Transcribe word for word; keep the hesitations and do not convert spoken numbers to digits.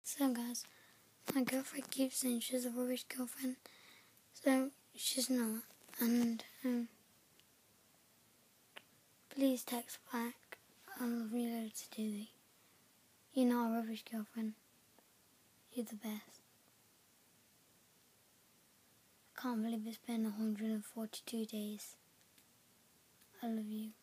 So guys, my girlfriend keeps saying she's a rubbish girlfriend, so she's not. And um, please text back. I love you loads, Dizzy. You're not a rubbish girlfriend. You're the best. I can't believe it's been one hundred forty-two days. I love you.